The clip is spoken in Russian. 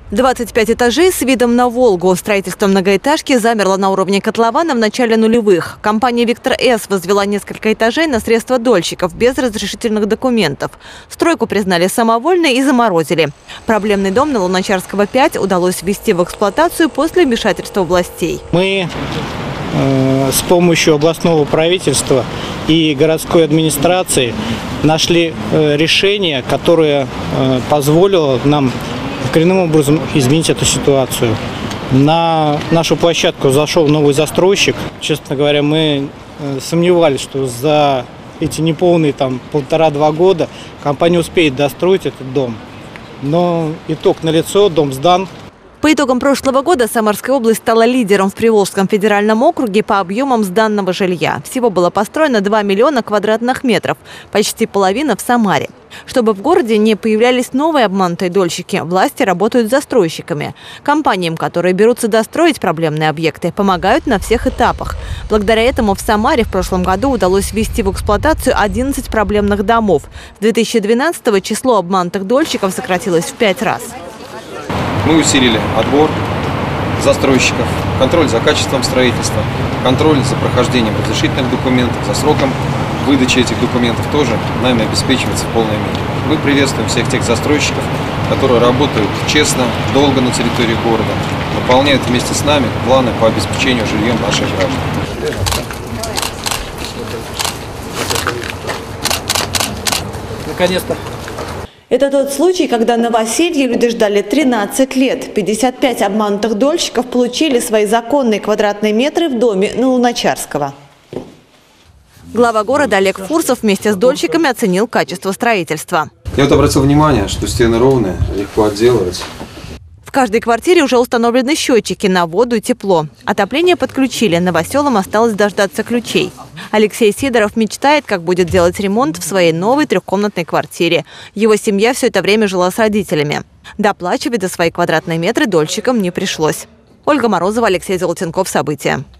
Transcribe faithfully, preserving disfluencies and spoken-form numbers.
двадцать пять этажей с видом на Волгу. Строительство многоэтажки замерло на уровне котлована в начале нулевых. Компания «Виктор С» возвела несколько этажей на средства дольщиков без разрешительных документов. Стройку признали самовольной и заморозили. Проблемный дом на Луначарского пять удалось ввести в эксплуатацию после вмешательства властей. Мы э, с помощью областного правительства и городской администрации нашли э, решение, которое э, позволило нам коренным образом изменить эту ситуацию. На нашу площадку зашел новый застройщик. Честно говоря, мы сомневались, что за эти неполные там полтора-два года компания успеет достроить этот дом. Но итог налицо, дом сдан. По итогам прошлого года Самарская область стала лидером в Приволжском федеральном округе по объемам сданного жилья. Всего было построено два миллиона квадратных метров, почти половина в Самаре. Чтобы в городе не появлялись новые обманутые дольщики, власти работают с застройщиками. Компаниям, которые берутся достроить проблемные объекты, помогают на всех этапах. Благодаря этому в Самаре в прошлом году удалось ввести в эксплуатацию одиннадцать проблемных домов. С две тысячи двенадцатого число обманутых дольщиков сократилось в пять раз. Мы усилили отбор застройщиков, контроль за качеством строительства, контроль за прохождением разрешительных документов, за сроком выдачи этих документов тоже нами обеспечивается в полной мере. Мы приветствуем всех тех застройщиков, которые работают честно, долго на территории города, выполняют вместе с нами планы по обеспечению жильем наших граждан. Наконец-то. Это тот случай, когда новоселье люди ждали тринадцать лет. пятьдесят пять обманутых дольщиков получили свои законные квадратные метры в доме на Луначарского. Глава города Олег Фурсов вместе с дольщиками оценил качество строительства. Я вот обратил внимание, что стены ровные, легко отделывать. В каждой квартире уже установлены счетчики на воду и тепло. Отопление подключили, новоселам осталось дождаться ключей. Алексей Сидоров мечтает, как будет делать ремонт в своей новой трехкомнатной квартире. Его семья все это время жила с родителями. Доплачивать за свои квадратные метры дольщикам не пришлось. Ольга Морозова, Алексей Золотенков. События.